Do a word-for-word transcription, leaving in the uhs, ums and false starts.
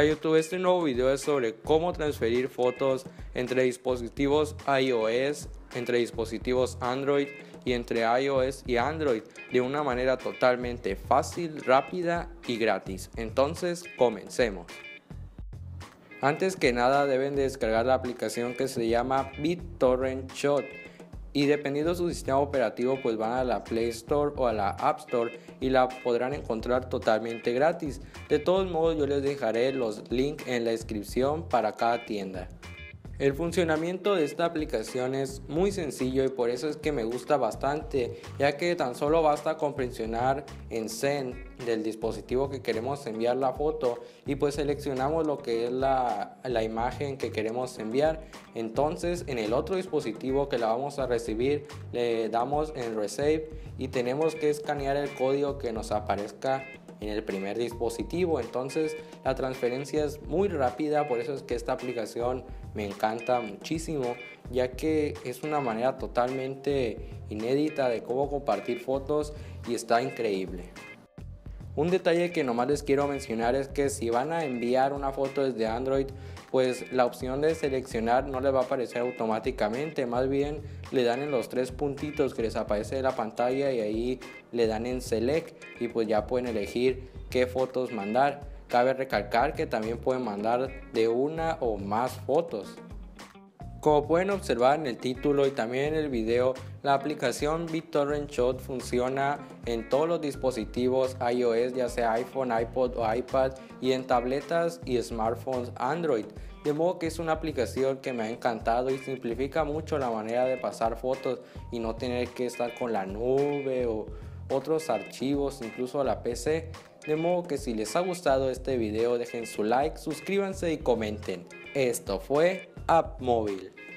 Hola YouTube, este nuevo video es sobre cómo transferir fotos entre dispositivos iOS, entre dispositivos Android y entre iOS y Android de una manera totalmente fácil, rápida y gratis. Entonces, comencemos. Antes que nada deben de descargar la aplicación que se llama BitTorrent Shot. Y dependiendo de su sistema operativo, pues van a la Play Store o a la App Store y la podrán encontrar totalmente gratis. De todos modos, yo les dejaré los links en la descripción para cada tienda. El funcionamiento de esta aplicación es muy sencillo y por eso es que me gusta bastante, ya que tan solo basta con presionar en Send del dispositivo que queremos enviar la foto y pues seleccionamos lo que es la, la imagen que queremos enviar. Entonces en el otro dispositivo que la vamos a recibir le damos en Receive y tenemos que escanear el código que nos aparezca en el primer dispositivo. Entonces la transferencia es muy rápida, por eso es que esta aplicación me encanta muchísimo, ya que es una manera totalmente inédita de cómo compartir fotos y está increíble. Un detalle que nomás les quiero mencionar es que si van a enviar una foto desde Android, pues la opción de seleccionar no les va a aparecer automáticamente, más bien le dan en los tres puntitos que les aparece en la pantalla y ahí le dan en Select y pues ya pueden elegir qué fotos mandar. Cabe recalcar que también pueden mandar de una o más fotos. Como pueden observar en el título y también en el video, la aplicación BitTorrent Shot funciona en todos los dispositivos iOS, ya sea iPhone, iPod o iPad, y en tabletas y smartphones Android. De modo que es una aplicación que me ha encantado y simplifica mucho la manera de pasar fotos y no tener que estar con la nube o otros archivos, incluso a la P C. De modo que si les ha gustado este video, dejen su like, suscríbanse y comenten. Esto fue App Móvil.